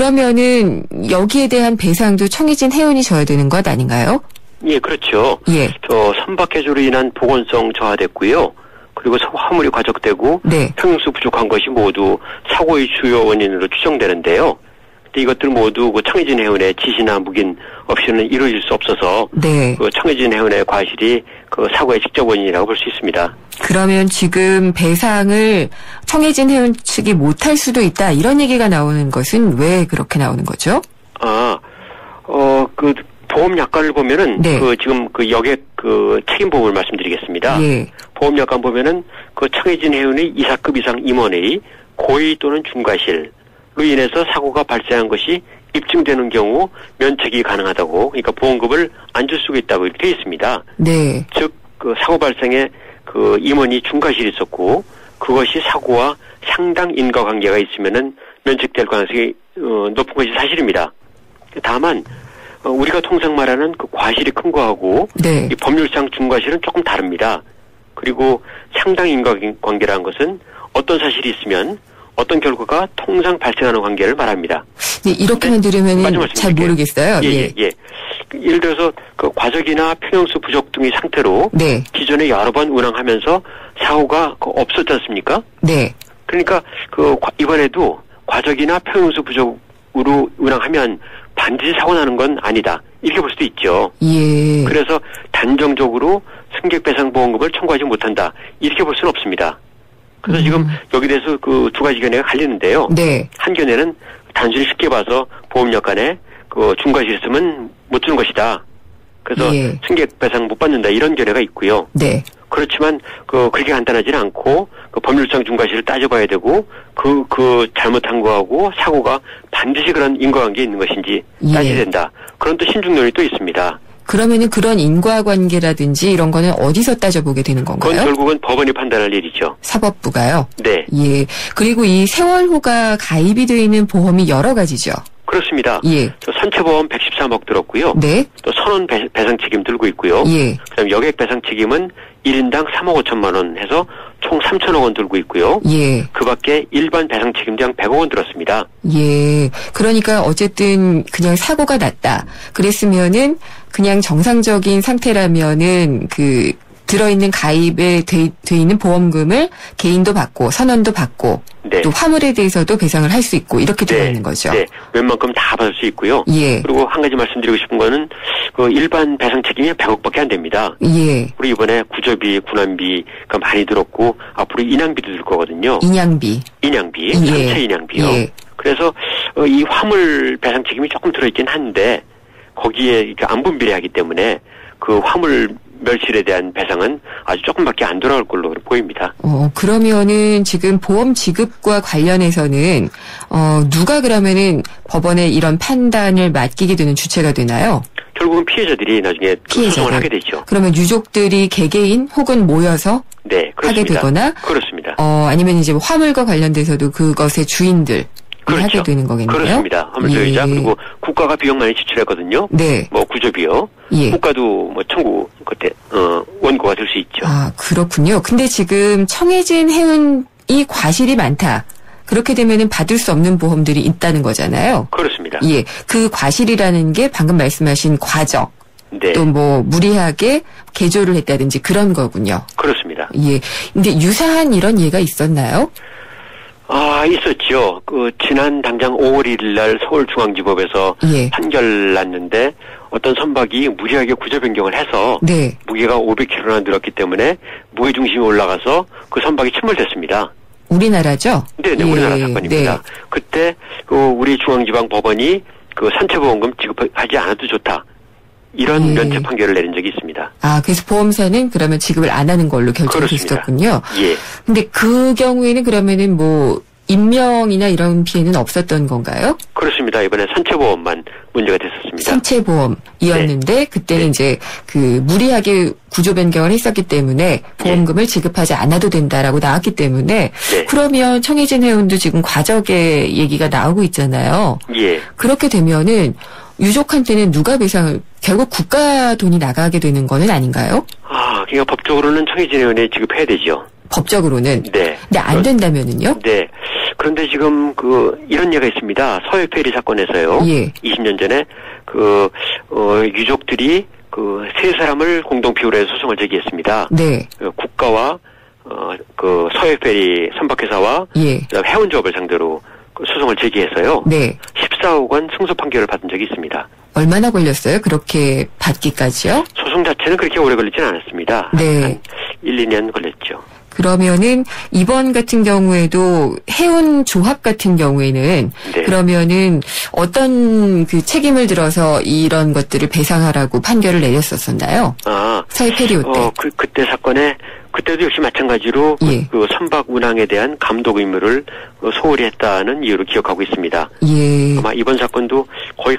그러면은 여기에 대한 배상도 청해진 해운이 져야 되는 것 아닌가요? 예, 그렇죠. 예. 저 선박해조로 인한 보건성 저하됐고요. 그리고 화물이 과적되고 네. 평형수 부족한 것이 모두 사고의 주요 원인으로 추정되는데요. 근데 이것들 모두 그 청해진 해운의 지시나 묵인 없이는 이루어질 수 없어서 네. 그 청해진 해운의 과실이 그 사고의 직접 원인이라고 볼 수 있습니다. 그러면 지금 배상을 청해진 해운 측이 못할 수도 있다 이런 얘기가 나오는 것은 왜 그렇게 나오는 거죠? 아, 어, 그 보험 약관을 보면은 네. 그 지금 그 여객 그 책임 보험을 말씀드리겠습니다. 예. 보험 약관 보면은 그 청해진 해운의 이사급 이상 임원의 고의 또는 중과실 로 인해서 사고가 발생한 것이 입증되는 경우 면책이 가능하다고, 그러니까 보험금을 안 줄 수가 있다고 이렇게 되어 있습니다. 네. 즉, 그 사고 발생에 그 임원이 중과실이 있었고, 그것이 사고와 상당 인과관계가 있으면은 면책될 가능성이 어, 높은 것이 사실입니다. 다만, 어, 우리가 통상 말하는 그 과실이 큰 거하고, 네. 이 법률상 중과실은 조금 다릅니다. 그리고 상당 인과관계라는 것은 어떤 사실이 있으면 어떤 결과가 통상 발생하는 관계를 말합니다. 네, 이렇게만 들으면 잘 모르겠어요. 예, 예, 예. 예를 들어서 그 과적이나 평형수 부족 등의 상태로 네. 기존에 여러 번 운항하면서 사고가 없었지 않습니까? 네. 그러니까 그 이번에도 과적이나 평형수 부족으로 운항하면 반드시 사고 나는 건 아니다. 이렇게 볼 수도 있죠. 예. 그래서 단정적으로 승객배상보험금을 청구하지 못한다. 이렇게 볼 수는 없습니다. 그래서 음. 지금 여기 대해서 그 두 가지 견해가 갈리는데요. 네. 한 견해는 단순히 쉽게 봐서 보험약관에 그 중과실 있으면 못 주는 것이다. 그래서 예. 승객 배상 못 받는다 이런 견해가 있고요. 네. 그렇지만 그 그렇게 간단하지는 않고 그 법률상 중과실을 따져봐야 되고 그 그 잘못한 거하고 사고가 반드시 그런 인과관계에 있는 것인지 예. 따져야 된다. 그런 또 신중론이 또 있습니다. 그러면은 그런 인과관계라든지 이런 거는 어디서 따져보게 되는 건가요? 그건 결국은 법원이 판단할 일이죠. 사법부가요? 네. 예. 그리고 이 세월호가 가입이 되어 있는 보험이 여러 가지죠? 그렇습니다. 예. 저 선체보험 백십삼억 들었고요. 네. 또 선원 배, 배상 책임 들고 있고요. 예. 그다음 여객 배상 책임은 일 인당 삼억 오천만 원 해서 총 삼천억 원 들고 있고요. 예. 그 밖에 일반 배상 책임도 약 백억 원 들었습니다. 예. 그러니까 어쨌든 그냥 사고가 났다. 그랬으면은 그냥 정상적인 상태라면은 그 들어있는 가입에 돼, 돼 있는 보험금을 개인도 받고 선원도 받고 네. 또 화물에 대해서도 배상을 할 수 있고 이렇게 되어 네. 있는 거죠. 네. 웬만큼 다 받을 수 있고요. 예. 그리고 한 가지 말씀드리고 싶은 거는 그 일반 배상 책임이 백억밖에 안 됩니다. 예. 우리 이번에 구조비, 군함비가 많이 들었고 앞으로 인양비도 들 거거든요. 인양비. 인양비. 예. 전체 인양비요. 예. 그래서 이 화물 배상 책임이 조금 들어있긴 한데 거기에 안 분비례하기 때문에 그 화물 멸실에 대한 배상은 아주 조금밖에 안 돌아올 걸로 보입니다. 어, 그러면은 지금 보험 지급과 관련해서는 어, 누가 그러면은 법원에 이런 판단을 맡기게 되는 주체가 되나요? 결국은 피해자들이 나중에 소송을 하게 되죠. 그러면 유족들이 개개인 혹은 모여서 네, 하게 되거나 그렇습니다. 어, 아니면 이제 화물과 관련돼서도 그것의 주인들 그렇죠. 하게 되는 거겠네요. 그렇습니다. 화물소유자 예. 그리고 국가가 비용 많이 지출했거든요. 네. 뭐 구조비요. 예. 국가도 뭐 청구 그때 어, 원고가 될 수 있죠. 아 그렇군요. 근데 지금 청해진 해운이 과실이 많다. 그렇게 되면은 받을 수 없는 보험들이 있다는 거잖아요. 그렇습니다. 예. 그 과실이라는 게 방금 말씀하신 과적. 네. 또 뭐 무리하게 개조를 했다든지 그런 거군요. 그렇습니다. 예. 근데 유사한 이런 예가 있었나요? 아, 있었죠. 그, 지난 당장 오월 일일 날 서울중앙지법에서 예. 판결 났는데 어떤 선박이 무리하게 구조 변경을 해서 네. 무게가 오백 킬로그램나 늘었기 때문에 무게 중심이 올라가서 그 선박이 침몰됐습니다. 우리나라죠? 네네, 예. 우리나라 사건입니다. 네. 그때 그 우리 중앙지방법원이 그 산채보험금 지급하지 않아도 좋다. 이런 예. 면책 판결을 내린 적이 있습니다. 아, 그래서 보험사는 그러면 지급을 안 하는 걸로 결정됐었군요. 예. 근데 그 경우에는 그러면은 뭐 인명이나 이런 피해는 없었던 건가요? 그렇습니다. 이번에 산채보험만 문제가 됐었습니다. 산채보험이었는데 네. 그때는 네. 이제 그 무리하게 구조 변경을 했었기 때문에 보험금을 예. 지급하지 않아도 된다라고 나왔기 때문에 네. 그러면 청해진 해운도 지금 과적의 얘기가 나오고 있잖아요. 예. 그렇게 되면은 유족한테는 누가 배상을 결국 국가 돈이 나가게 되는 거는 아닌가요? 아, 그러니까 법적으로는 청해진 해운에 지급해야 되죠. 법적으로는. 네. 근데 안 된다면은요? 네. 그런데 지금 그 이런 예가 있습니다. 서해페리 사건에서요. 예. 이십 년 전에 그 어, 유족들이 그 세 사람을 공동 피고로 해서 소송을 제기했습니다. 네. 그 국가와 어, 그 서해페리 선박회사와 예. 그다음 해운조업을 상대로 그 소송을 제기해서요. 네. 십사억 원 승소 판결을 받은 적이 있습니다. 얼마나 걸렸어요? 그렇게 받기까지요? 소송 자체는 그렇게 오래 걸리진 않았습니다. 네. 한 일, 이 년 걸렸죠. 그러면은 이번 같은 경우에도 해운 조합 같은 경우에는 네. 그러면은 어떤 그 책임을 들어서 이런 것들을 배상하라고 판결을 내렸었었나요? 아, 서해페리오 때. 어, 그 그때 사건에 그때도 역시 마찬가지로 예. 그, 그 선박 운항에 대한 감독 의무를 어, 소홀히 했다는 이유로 기억하고 있습니다. 예. 아마 이번 사건도 거의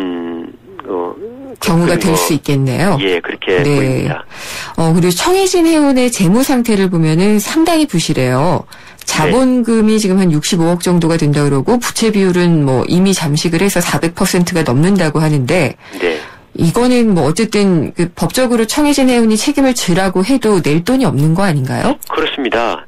같은 어, 경우가 될 수 있겠네요. 예, 그렇게 네. 보입니다. 어, 그리고 청해진 해운의 재무 상태를 보면은 상당히 부실해요. 자본금이 네. 지금 한 육십오억 정도가 된다 그러고 부채 비율은 뭐 이미 잠식을 해서 사백 퍼센트가 넘는다고 하는데 네. 이거는 뭐 어쨌든 그 법적으로 청해진 해운이 책임을 지라고 해도 낼 돈이 없는 거 아닌가요? 그렇습니다.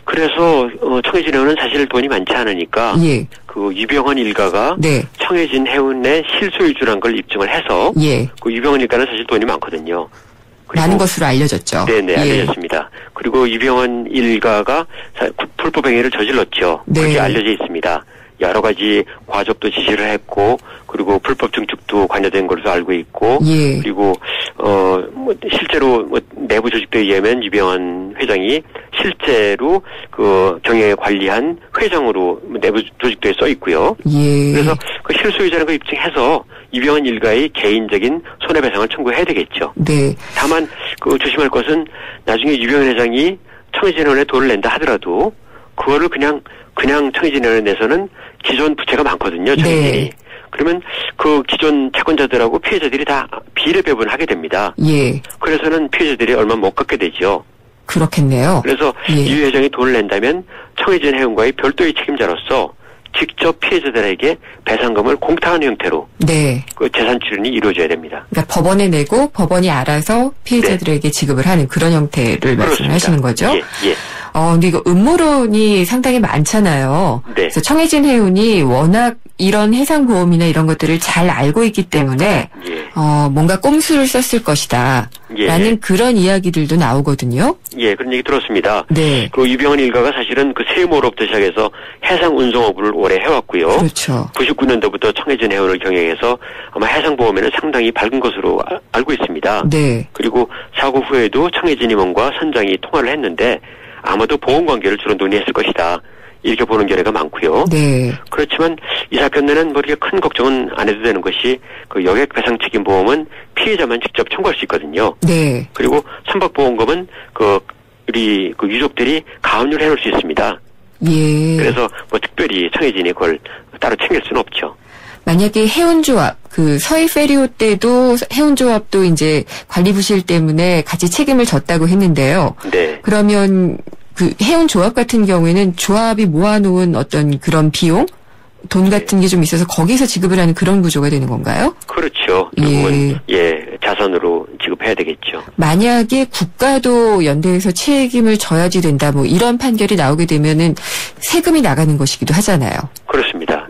그래서 어, 청해진 해운은 사실 돈이 많지 않으니까 예. 그 유병헌 일가가 네. 청해진 해운의 실소유주란 걸 입증을 해서 예. 그 유병헌 일가는 사실 돈이 많거든요. 많은 것으로 알려졌죠. 네네 예. 알려졌습니다. 그리고 유병헌 일가가 불법 행위를 저질렀죠. 네. 그렇게 알려져 있습니다. 여러 가지 과적도 지시를 했고 그리고 불법 증축도 관여된 것으로 알고 있고 예. 그리고 어 뭐 실제로 뭐 내부 조직도에 의하면 유병헌 회장이 실제로 그 경영에 관리한 회장으로 내부 조직도에 써 있고요. 예. 그래서 그 실소유자라는 걸 입증해서 유병헌 일가의 개인적인 손해배상을 청구해야 되겠죠. 네. 다만 그 조심할 것은 나중에 유병헌 회장이 청해진 해운에 돈을 낸다 하더라도 그거를 그냥 그냥 청해진 해운에 내서는 기존 부채가 많거든요. 청해진이. 네. 그러면 그 기존 채권자들하고 피해자들이 다 비례 배분하게 됩니다. 예. 그래서는 피해자들이 얼마 못 갚게 되죠. 그렇겠네요. 그래서 예. 유 회장이 돈을 낸다면 청해진 해운과의 별도의 책임자로서 직접 피해자들에게 배상금을 공탁하는 형태로 네. 그 재산 출연이 이루어져야 됩니다. 그러니까 법원에 내고 법원이 알아서 피해자들에게 네. 지급을 하는 그런 형태를 말씀하시는 거죠? 예, 예. 어, 근데 이거 음모론이 상당히 많잖아요. 네. 그래서 청해진 해운이 워낙 이런 해상보험이나 이런 것들을 잘 알고 있기 때문에 예. 어, 뭔가 꼼수를 썼을 것이다. 예. 라는 그런 이야기들도 나오거든요. 예, 그런 얘기 들었습니다. 네. 그리고 유병헌 일가가 사실은 그 세무업부터 시작해서 해상운송업을 오래 해왔고요. 그렇죠. 구십구 년도부터 청해진 해운을 경영해서 아마 해상보험에는 상당히 밝은 것으로 아, 알고 있습니다. 네. 그리고 사고 후에도 청해진 임원과 선장이 통화를 했는데 아마도 보험 관계를 주로 논의했을 것이다. 이렇게 보는 견해가 많고요. 네. 그렇지만 이 사건 내는 뭐 이렇게 큰 걱정은 안 해도 되는 것이 그 여객 배상 책임 보험은 피해자만 직접 청구할 수 있거든요. 네. 그리고 선박보험금은 그 우리 그 유족들이 가압류를 해놓을 수 있습니다. 예. 그래서 뭐 특별히 청해진이 그걸 따로 챙길 수는 없죠. 만약에 해운조합, 그 서해페리오 때도 해운조합도 이제 관리 부실 때문에 같이 책임을 졌다고 했는데요. 네. 그러면 그 해운조합 같은 경우에는 조합이 모아놓은 어떤 그런 비용? 돈 같은 게 좀 있어서 거기서 지급을 하는 그런 구조가 되는 건가요? 그렇죠. 결국은 예. 예, 자산으로 지급해야 되겠죠. 만약에 국가도 연대해서 책임을 져야지 된다, 뭐 이런 판결이 나오게 되면은 세금이 나가는 것이기도 하잖아요. 그렇습니다.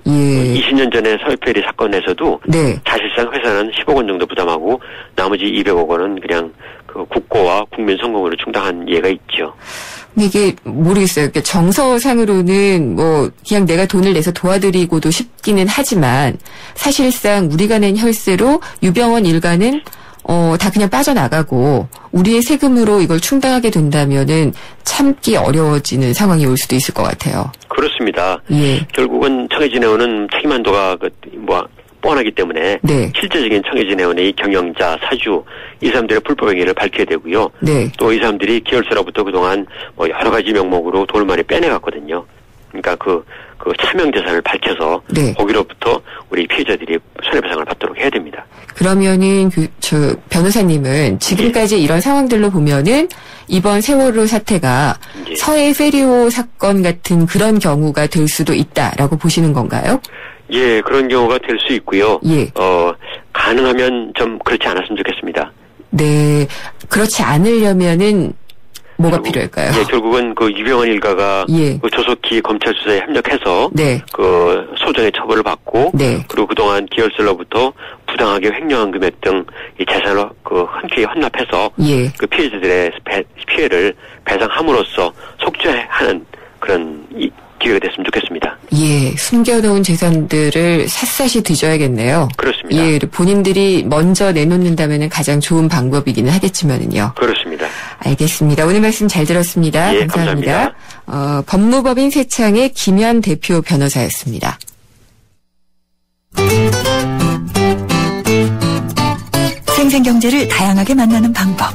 예. 이십 년 전에 서해페리 사건에서도 네. 사실상 회사는 십억 원 정도 부담하고 나머지 이백억 원은 그냥 그 국고와 국민 성공으로 충당한 예가 있죠. 이게 모르겠어요. 정서상으로는 뭐 그냥 내가 돈을 내서 도와드리고도 싶기는 하지만 사실상 우리가 낸 혈세로 유병원 일가는 어, 다 그냥 빠져나가고 우리의 세금으로 이걸 충당하게 된다면은 참기 어려워지는 상황이 올 수도 있을 것 같아요. 그렇습니다. 예. 결국은 청해진해운은 책임 한도가 그 뭐 뻔하기 때문에 네. 실제적인 청해진해운의 경영자, 사주 이 사람들의 불법 행위를 밝혀야 되고요. 네. 또 이 사람들이 기열세로부터 그동안 뭐 여러 가지 명목으로 돈을 많이 빼내갔거든요. 그러니까 그, 그 차명 재산을 밝혀서 네. 거기로부터 우리 피해자들이 손해배상을 받도록 해야 됩니다. 그러면은 그, 저, 변호사님은 지금까지 네. 이런 상황들로 보면은 이번 세월호 사태가 네. 서해 페리오 사건 같은 그런 경우가 될 수도 있다라고 보시는 건가요? 예, 그런 경우가 될 수 있고요. 예. 어, 가능하면 좀 그렇지 않았으면 좋겠습니다. 네. 그렇지 않으려면은 뭐가 결국, 필요할까요? 예, 결국은 그 유병헌 일가가 예. 그 조속히 검찰 수사에 협력해서 네. 그 소정의 처벌을 받고 네. 그리고 그동안 기열세로부터 부당하게 횡령한 금액 등 이 재산을 그 흔쾌히 헌납해서 예. 그 피해자들의 배, 피해를 배상함으로써 속죄하는 그런 이, 기회가 됐으면 좋겠습니다. 예, 숨겨놓은 재산들을 샅샅이 뒤져야겠네요. 그렇습니다. 예, 본인들이 먼저 내놓는다면 가장 좋은 방법이기는 하겠지만은요. 그렇습니다. 알겠습니다. 오늘 말씀 잘 들었습니다. 예, 감사합니다. 감사합니다. 어, 법무법인 세창의 김현 대표 변호사였습니다. 생생경제를 다양하게 만나는 방법.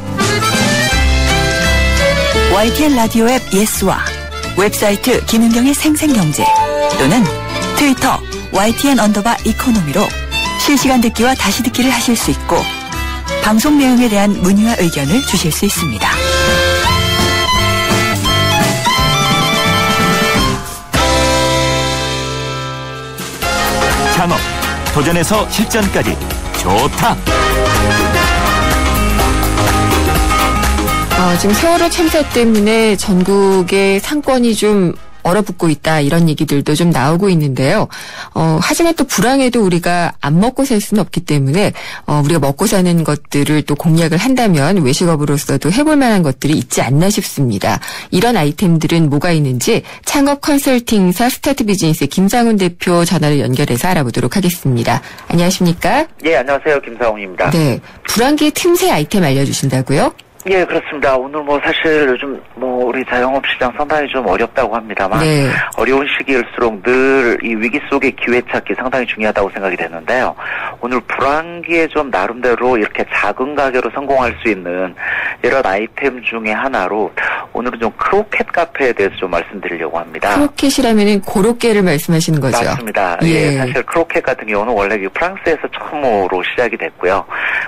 와이티엔 라디오 앱 예스와 웹사이트 김윤경의 생생경제 또는 트위터 와이티엔 언더바 이코노미로 실시간 듣기와 다시 듣기를 하실 수 있고 방송 내용에 대한 문의와 의견을 주실 수 있습니다. 창업, 도전에서 실전까지 좋다. 어, 지금 세월호 참사 때문에 전국의 상권이 좀 얼어붙고 있다 이런 얘기들도 좀 나오고 있는데요. 어, 하지만 또 불황에도 우리가 안 먹고 살 수는 없기 때문에 어, 우리가 먹고 사는 것들을 또 공략을 한다면 외식업으로서도 해볼 만한 것들이 있지 않나 싶습니다. 이런 아이템들은 뭐가 있는지 창업 컨설팅사 스타트 비즈니스의 김상훈 대표 전화를 연결해서 알아보도록 하겠습니다. 안녕하십니까? 예, 안녕하세요. 김상훈입니다. 네, 불황기 틈새 아이템 알려주신다고요? 예, 그렇습니다. 오늘 뭐 사실 요즘 뭐 우리 자영업 시장 상당히 좀 어렵다고 합니다만 네. 어려운 시기일수록 늘 이 위기 속의 기회 찾기 상당히 중요하다고 생각이 되는데요. 오늘 불황기에 좀 나름대로 이렇게 작은 가게로 성공할 수 있는 이런 아이템 중에 하나로 오늘은 좀 크로켓 카페에 대해서 좀 말씀드리려고 합니다. 크로켓이라면은 고로케를 말씀하시는 거죠? 맞습니다. 예. 예, 사실 크로켓 같은 경우는 원래 프랑스에서 처음으로 시작이 됐고요.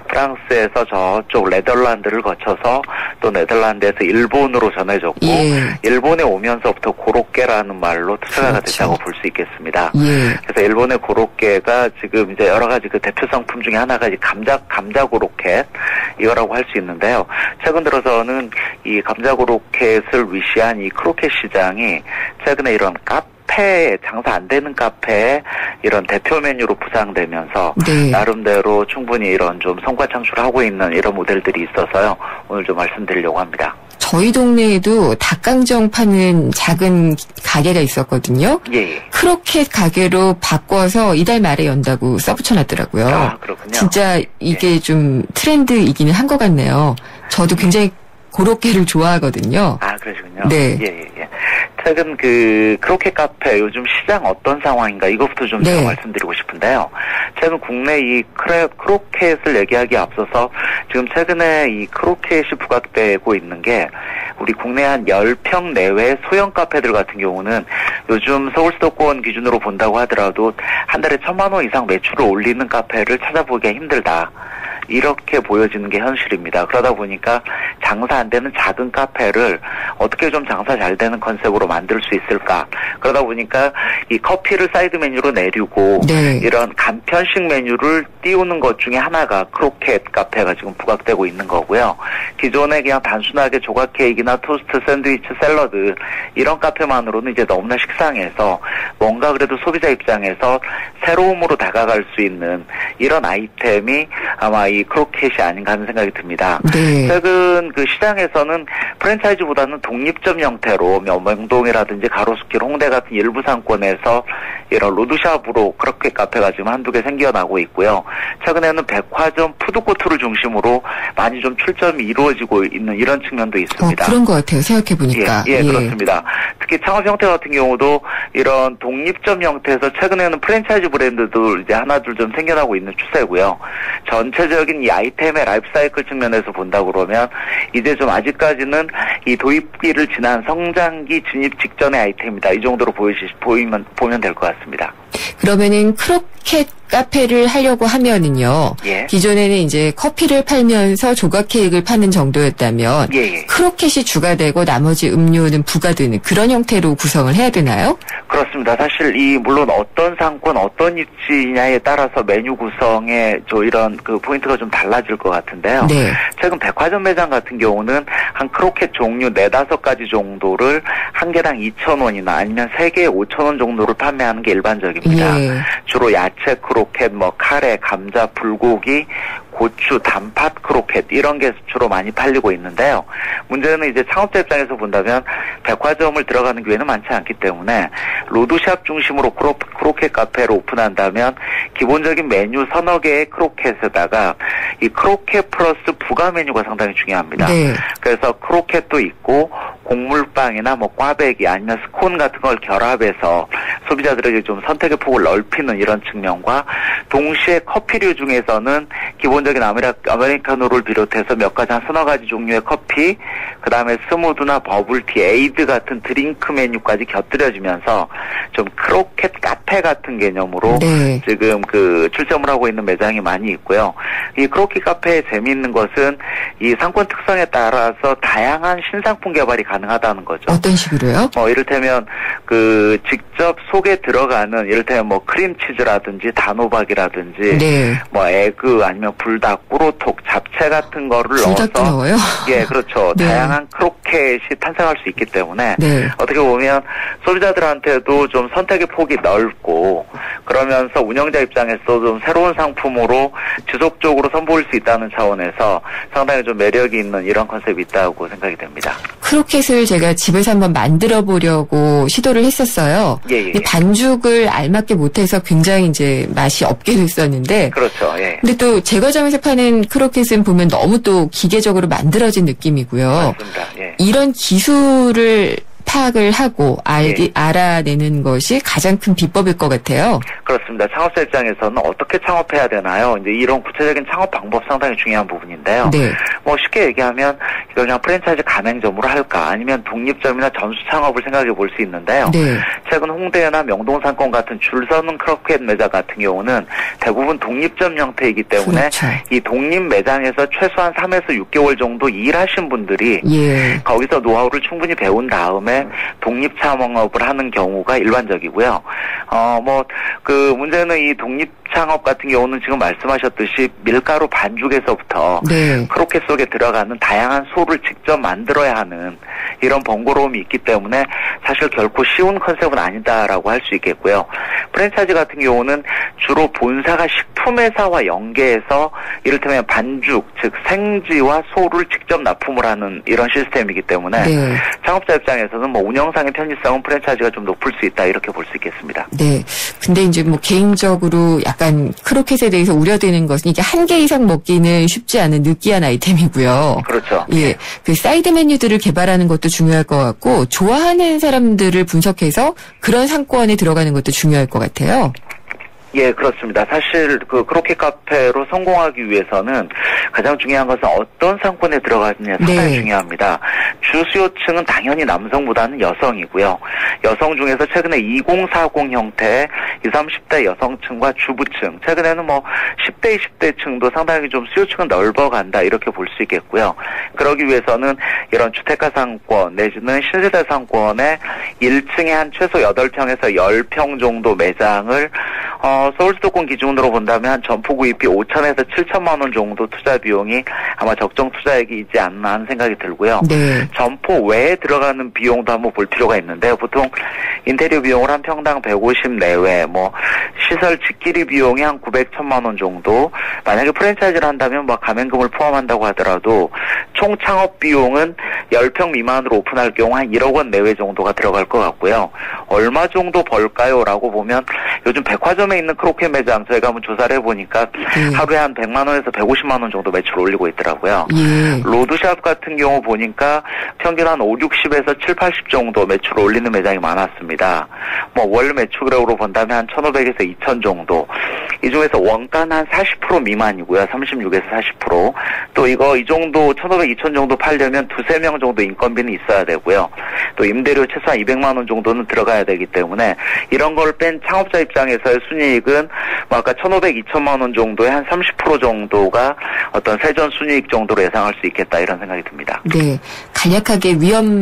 프랑스에서 저쪽 네덜란드를 거쳐서 또 네덜란드에서 일본으로 전해졌고 예. 일본에 오면서부터 고로케라는 말로 투자가 그렇죠. 됐다고 볼 수 있겠습니다. 예. 그래서 일본의 고로케가 지금 이제 여러 가지 그 대표 상품 중에 하나가 이 감자 감자 고로켓 이거라고 할 수 있는데요. 최근 들어서는 이 감자 고로켓을 위시한 이 크로켓 시장이 최근에 이런 카페 카페, 장사 안 되는 카페에 이런 대표 메뉴로 부상되면서 네. 나름대로 충분히 이런 좀 성과 창출하고 있는 이런 모델들이 있어서요. 오늘 좀 말씀드리려고 합니다. 저희 동네에도 닭강정 파는 작은 가게가 있었거든요. 예. 크로켓 가게로 바꿔서 이달 말에 연다고 써붙여놨더라고요. 아, 그렇군요. 진짜 이게 예. 좀 트렌드이기는 한 것 같네요. 저도 굉장히 고로케를 좋아하거든요. 아, 그러시군요. 네. 예, 예, 예. 최근 그 크로켓 카페 요즘 시장 어떤 상황인가 이것부터 좀 네. 제가 말씀드리고 싶은데요. 최근 국내 이 크레, 크로켓을 얘기하기에 앞서서 지금 최근에 이 크로켓이 부각되고 있는 게 우리 국내 한 십 평 내외 소형 카페들 같은 경우는 요즘 서울 수도권 기준으로 본다고 하더라도 한 달에 천만 원 이상 매출을 올리는 카페를 찾아보기가 힘들다. 이렇게 보여지는 게 현실입니다. 그러다 보니까 장사 안 되는 작은 카페를 어떻게 좀 장사 잘 되는 컨셉으로 만들 수 있을까. 그러다 보니까 이 커피를 사이드 메뉴로 내리고 네. 이런 간편식 메뉴를 띄우는 것 중에 하나가 크로켓 카페가 지금 부각되고 있는 거고요. 기존에 그냥 단순하게 조각 케이크나 토스트, 샌드위치, 샐러드 이런 카페만으로는 이제 너무나 식상해서 뭔가 그래도 소비자 입장에서 새로움으로 다가갈 수 있는 이런 아이템이 아마 이 크로켓이 아닌가 하는 생각이 듭니다. 네. 최근 그 시장에서는 프랜차이즈보다는 독립점 형태로 명동이라든지 가로수길, 홍대 같은 일부 상권에서 이런 로드샵으로 크로켓 카페가 지금 한두 개 생겨나고 있고요. 최근에는 백화점, 푸드코트를 중심으로 많이 좀 출점이 이루어지고 있는 이런 측면도 있습니다. 어, 그런 것 같아요. 생각해보니까. 예, 예, 예, 그렇습니다. 특히 창업 형태 같은 경우도 이런 독립점 형태에서 최근에는 프랜차이즈 브랜드도 이제 하나둘 좀 생겨나고 있는 추세고요. 전체적인 이 아이템의 라이프 사이클 측면에서 본다 그러면 이제 좀 아직까지는 이 도입기를 지난 성장기 진입 직전의 아이템이다. 이 정도로 보이시, 보이면, 보면 될 것 같습니다. 그러면은 크로켓 카페를 하려고 하면은요. 예. 기존에는 이제 커피를 팔면서 조각 케이크를 파는 정도였다면 예, 예. 크로켓이 주가 되고 나머지 음료는 부가되는 그런 형태로 구성을 해야 되나요? 그렇습니다. 사실 이 물론 어떤 상권 어떤 입지냐에 따라서 메뉴 구성에 저 이런 그 포인트가 좀 달라질 것 같은데요. 네. 최근 백화점 매장 같은 경우는 한 크로켓 종류 네다섯 가지 정도를 한 개당 이천 원이나 아니면 세 개에 오천 원 정도를 판매하는 게 일반적입니다. 예. 주로 야채 크로켓, 뭐 카레, 감자, 불고기, 고추, 단팥 크로켓 이런 게 주로 많이 팔리고 있는데요. 문제는 이제 창업자 입장에서 본다면 백화점을 들어가는 기회는 많지 않기 때문에 로드샵 중심으로 크로, 크로켓 카페를 오픈한다면 기본적인 메뉴 서너 개의 크로켓에다가 이 크로켓 플러스 부가 메뉴가 상당히 중요합니다. 네. 그래서 크로켓도 있고 곡물빵이나 뭐 꽈배기 아니면 스콘 같은 걸 결합해서 소비자들에게 좀 선택의 폭을 넓히는 이런 측면과 동시에 커피류 중에서는 기본적인 아메리, 아메리카노를 비롯해서 몇 가지 한 서너 가지 종류의 커피, 그 다음에 스무드나 버블티, 에이드 같은 드링크 메뉴까지 곁들여지면서 좀 크로켓 카페 같은 개념으로 네. 지금 그 출점을 하고 있는 매장이 많이 있고요. 이 크로켓 카페의 재미있는 것은 이 상권 특성에 따라서 다양한 신상품 개발이 가능하다는 거죠. 어떤 식으로요? 뭐 이를테면 그 직접 속에 들어가는 이를테면 뭐 크림치즈라든지 단호박이라든지 네. 뭐 에그 아니면 불닭, 꾸로톡, 잡채 같은 거를 불닭도 넣어서 넣어요? 예, 그렇죠. 네. 다양한 크로켓이 탄생할 수 있기 때문에 네. 어떻게 보면 소비자들한테도 좀 선택의 폭이 넓고 그러면서 운영자 입장에서도 좀 새로운 상품으로 지속적으로 선보일 수 있다는 차원에서 상당히 좀 매력이 있는 이런 컨셉이 있다고 생각이 됩니다. 크로켓을 제가 집에서 한번 만들어 보려고 시도를 했었어요. 예, 예. 반죽을 알맞게 못해서 굉장히 이제 맛이 없게 됐었는데. 그렇죠. 예. 근데 또 제과점에서 파는 크로켓은 보면 너무 또 기계적으로 만들어진 느낌이고요. 맞습니다. 예. 이런 기술을 파악을 하고 알기, 예. 알아내는 것이 가장 큰 비법일 것 같아요. 그렇습니다. 창업자 입장에서는 어떻게 창업해야 되나요? 이제 이런 구체적인 창업 방법 상당히 중요한 부분인데요. 네. 뭐 쉽게 얘기하면 이걸 그냥 프랜차이즈 가맹점으로 할까 아니면 독립점이나 전수 창업을 생각해 볼 수 있는데요. 네. 최근 홍대나 명동 상권 같은 줄 서는 크로켓 매장 같은 경우는 대부분 독립점 형태이기 때문에 그렇죠. 이 독립 매장에서 최소한 삼에서 육 개월 정도 일하신 분들이 예. 거기서 노하우를 충분히 배운 다음에 독립 창업을 하는 경우가 일반적이고요. 어, 뭐, 그 문제는 이 독립 창업 같은 경우는 지금 말씀하셨듯이 밀가루 반죽에서부터 네. 크로켓 속에 들어가는 다양한 소를 직접 만들어야 하는 이런 번거로움이 있기 때문에 사실 결코 쉬운 컨셉은 아니다라고 할 수 있겠고요. 프랜차이즈 같은 경우는 주로 본사가 식품회사와 연계해서 이를테면 반죽, 즉 생지와 소를 직접 납품을 하는 이런 시스템이기 때문에 네. 창업자 입장에서는 뭐 운영상의 편의성은 프랜차이즈가 좀 높을 수 있다 이렇게 볼 수 있겠습니다. 네. 근데 이제 뭐 개인적으로 약간 크로켓에 대해서 우려되는 것은 이게 한 개 이상 먹기는 쉽지 않은 느끼한 아이템이고요. 그렇죠. 예. 그 사이드 메뉴들을 개발하는 것도 중요할 것 같고 좋아하는 사람들을 분석해서 그런 상권에 들어가는 것도 중요할 것 같아요. 예, 그렇습니다. 사실 그 크로켓 카페로 성공하기 위해서는 가장 중요한 것은 어떤 상권에 들어가느냐 상당히 네. 중요합니다. 주 수요층은 당연히 남성보다는 여성이고요. 여성 중에서 최근에 이공사공 형태의 이십, 삼십 대 여성층과 주부층, 최근에는 뭐 십 대, 이십 대층도 상당히 좀 수요층은 넓어간다 이렇게 볼 수 있겠고요. 그러기 위해서는 이런 주택가 상권 내지는 신세대 상권의 일 층에 한 최소 여덟 평에서 십 평 정도 매장을 어, 서울 수도권 기준으로 본다면 한 점포 구입비 오천에서 칠천만 원 정도 투자 비용이 아마 적정 투자액이지 않나 하는 생각이 들고요. 네. 점포 외에 들어가는 비용도 한번 볼 필요가 있는데요. 보통 인테리어 비용을 한 평당 백오십 내외, 뭐 시설 직기리 비용이 한 구백, 천만 원 정도, 만약에 프랜차이즈를 한다면 뭐 가맹금을 포함한다고 하더라도 총 창업 비용은 십 평 미만으로 오픈할 경우 한 일억 원 내외 정도가 들어갈 것 같고요. 얼마 정도 벌까요? 라고 보면 요즘 백화점에 있는 크로켓 매장 저희가 한번 조사를 해보니까 예. 하루에 한 백만 원에서 백오십만 원 정도 매출 올리고 있더라고요. 예. 로드샵 같은 경우 보니까 평균 한 오, 육십에서 칠, 팔십 정도 매출 올리는 매장이 많았습니다. 뭐 월 매출액으로 본다면 한 천오백에서 이천 정도. 이 중에서 원가는 한 사십 퍼센트 미만이고요. 삼십육에서 사십 퍼센트. 또 이거 이 정도 천오백, 이천 정도 팔려면 두세 명 정도 인건비는 있어야 되고요. 또 임대료 최소한 이백만 원 정도는 들어가야 되기 때문에 이런 걸 뺀 창업자 입장에서의 순이익은 뭐 아까 천오백, 이천만 원 정도의 한 삼십 퍼센트 정도가 어떤 세전 순이익 정도로 예상할 수 있겠다 이런 생각이 듭니다. 네. 간략하게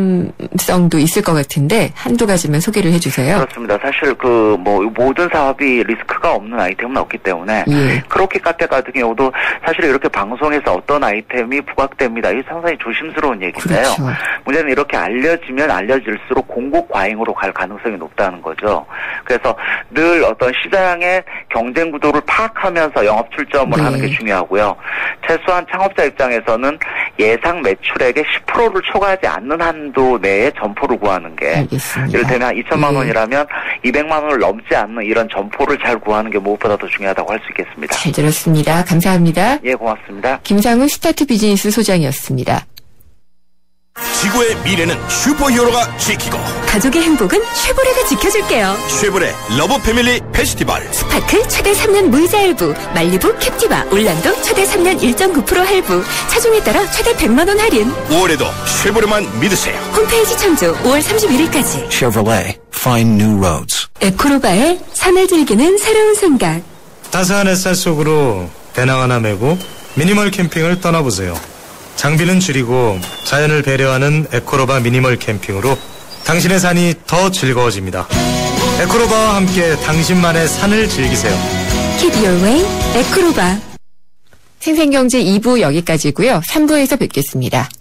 위험성도 있을 것 같은데 한두 가지만 소개를 해주세요. 그렇습니다. 사실 그 뭐 모든 사업이 리스크가 없는 아이템은 없기 때문에 예. 크로켓 카페 같은 경우도 사실 이렇게 방송에서 어떤 아이템이 부각됩니다. 이게 상당히 조심스러운 얘기인데요. 그렇죠. 문제는 이렇게 알려지면 알려질수록 공급 과잉으로 갈 가능성이 높다는 거죠. 그래서 늘 어떤 시장의 경쟁 구도를 파악하면서 영업 출점을 네. 하는 게 중요하고요. 최소한 창업자 입장에서는 예상 매출액의 십 퍼센트를 초과하지 않는 한도 내에 점포를 구하는 게 알겠습니다. 이를테면 이천만 원이라면 이백만 원을 넘지 않는 이런 점포를 잘 구하는 게 무엇보다 더 중요하다고 할 수 있겠습니다. 잘 들었습니다. 감사합니다. 예, 고맙습니다. 김상우 스타트 비즈니스 소장이었습니다. 지구의 미래는 슈퍼히어로가 지키고 가족의 행복은 쉐보레가 지켜줄게요. 쉐보레 러브 패밀리 페스티벌 스파크 최대 삼 년 무이자 할부, 말리부 캡티바 올란도 최대 삼 년 일 점 구 퍼센트 할부, 차종에 따라 최대 백만 원 할인. 오월에도 쉐보레만 믿으세요. 홈페이지 참조 오월 삼십일일까지. Chevrolet, find new roads. 에코로바의 산을 즐기는 새로운 생각. 따스한 햇살 속으로 배낭 하나 메고 미니멀 캠핑을 떠나보세요. 장비는 줄이고 자연을 배려하는 에코로바 미니멀 캠핑으로 당신의 산이 더 즐거워집니다. 에코로바와 함께 당신만의 산을 즐기세요. Keep your way, 에코로바. 생생경제 이 부 여기까지고요. 삼 부에서 뵙겠습니다.